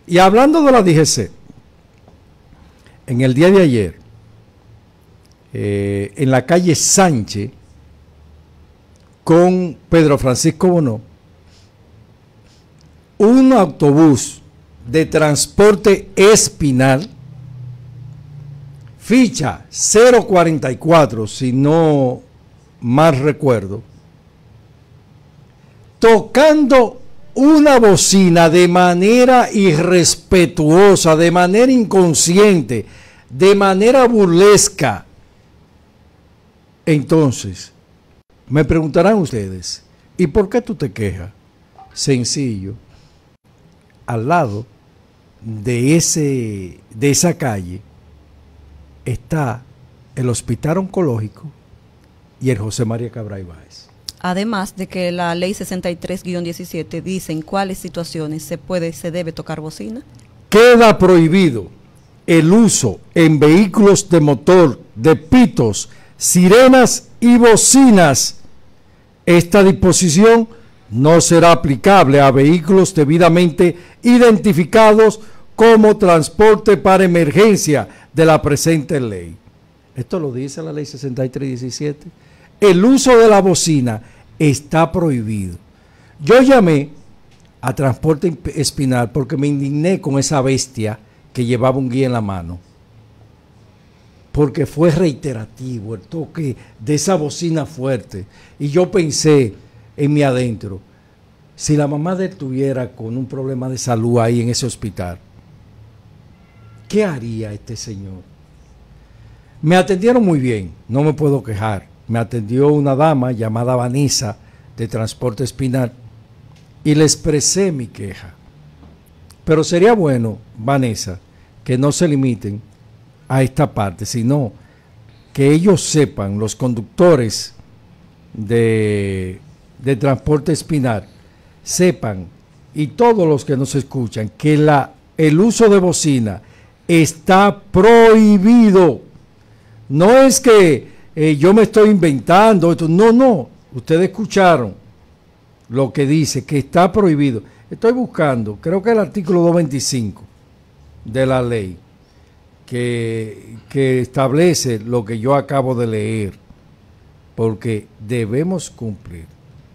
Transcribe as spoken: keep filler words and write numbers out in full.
Y hablando de la D G C, en el día de ayer, eh, en la calle Sánchez, con Pedro Francisco Bonó, un autobús de transporte Espinal, ficha cero cuarenta y cuatro, si no mal recuerdo, tocando una bocina de manera irrespetuosa, de manera inconsciente, de manera burlesca. Entonces, me preguntarán ustedes, ¿y por qué tú te quejas? Sencillo, al lado de, ese, de esa calle está el Hospital Oncológico y el José María Cabral Ibáez. Además de que la ley sesenta y tres guión diecisiete dice en cuáles situaciones se puede, se debe tocar bocina. Queda prohibido el uso en vehículos de motor de pitos, sirenas y bocinas. Esta disposición no será aplicable a vehículos debidamente identificados como transporte para emergencia de la presente ley. Esto lo dice la ley sesenta y tres diecisiete. El uso de la bocina está prohibido. Yo llamé a Transporte Espinal porque me indigné con esa bestia que llevaba un guía en la mano, porque fue reiterativo el toque de esa bocina fuerte, y yo pensé en mi adentro, si la mamá de él estuviera con un problema de salud ahí en ese hospital, ¿qué haría este señor? Me atendieron muy bien, no me puedo quejar. Me atendió una dama llamada Vanessa de Transporte Espinal y le expresé mi queja. Pero sería bueno, Vanessa, que no se limiten a esta parte, sino que ellos sepan, los conductores de, de Transporte Espinal, sepan, y todos los que nos escuchan, que la, el uso de bocina está prohibido. No es que Eh, yo me estoy inventando esto. No, no. Ustedes escucharon lo que dice, que está prohibido. Estoy buscando, creo que el artículo doscientos veinticinco de la ley, que, que establece lo que yo acabo de leer, porque debemos cumplir.